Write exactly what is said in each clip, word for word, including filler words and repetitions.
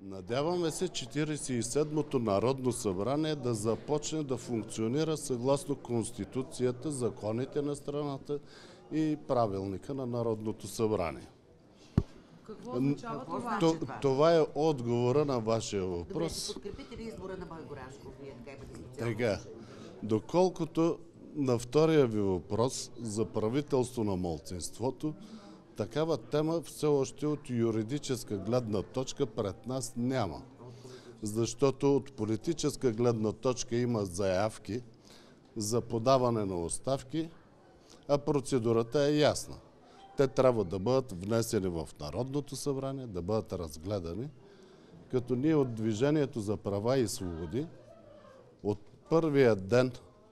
Надяваме се четиридесет и седмото Народно събрание да започне да функционира съгласно Конституцията, законите на страната и правилника на Народното събрание. Какво означава това? То, това е отговора на вашия въпрос. Добре, подкрепите ли избора на Бойко Рашков? Вие така имате специално. Тега, доколкото на втория ви въпрос за правителство на малцинството, такава тема все още от юридическа гледна точка пред нас няма. Защото от политическа гледна точка има заявки за подаване на оставки, а процедурата е ясна. Те трябва да бъдат внесени в Народното събрание, да бъдат разгледани, като ние от Движението за права и свободи от първия ден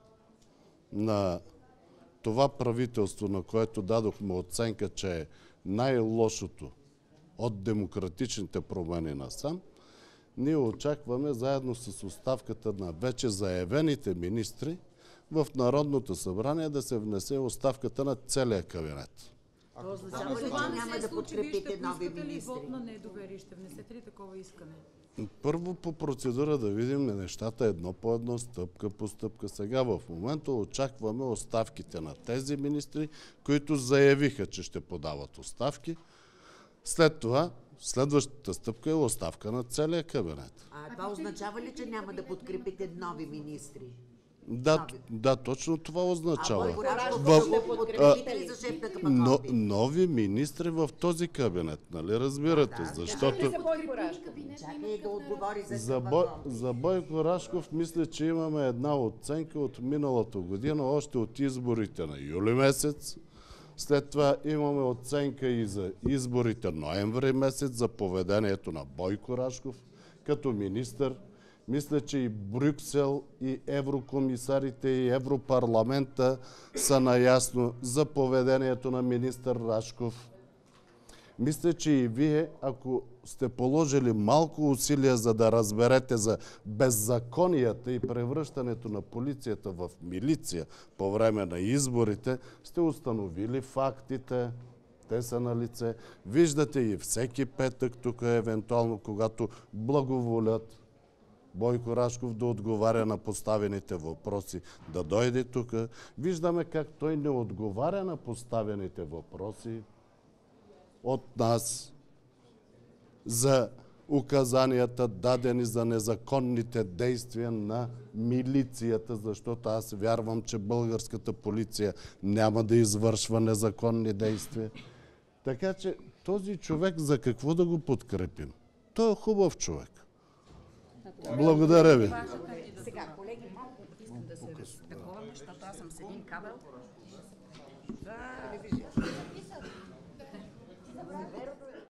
на това правителство, на което дадохме оценка, че е най-лошото от демократичните промени насам, ние очакваме заедно с оставката на вече заявените министри в Народното събрание да се внесе оставката на целия кабинет. Това означава ли, че няма да подкрепите нови министри? Вот на недоверие, ще внесете ли такова искане? Първо по процедура да видим нещата едно по едно, стъпка по стъпка. Сега в момента очакваме оставките на тези министри, които заявиха, че ще подават оставки. След това следващата стъпка е оставка на целия кабинет. А това означава ли, че няма да подкрепите нови министри? Да, да, точно това означава. А Бойко Рашков В- ще го подкрепите ли за шеф на Но, КПКОНПИ? нови министри в този кабинет, нали разбирате? Да, Защото Чакай да отговори за за, Бой, КПКОНПИ. за Бойко Рашков мисля, че имаме една оценка от миналата година, още от изборите на юли месец. След това имаме оценка и за изборите ноември месец за поведението на Бойко Рашков като министър. Мисля, че и Брюксел, и еврокомисарите, и Европарламента са наясно за поведението на министър Рашков. Мисля, че и вие, ако сте положили малко усилия за да разберете за беззаконията и превръщането на полицията в милиция по време на изборите, сте установили фактите. Те са на лице. Виждате и всеки петък тук, евентуално, когато благоволят Бойко Рашков да отговаря на поставените въпроси, да дойде тук. Виждаме как той не отговаря на поставените въпроси от нас за указанията, дадени за незаконните действия на милицията, защото аз вярвам, че българската полиция няма да извършва незаконни действия. Така че този човек за какво да го подкрепим? Той е хубав човек. Благодаря ви. Сега, колеги, малко искам да се разтаковаме, защото аз съм с един кабел. Да,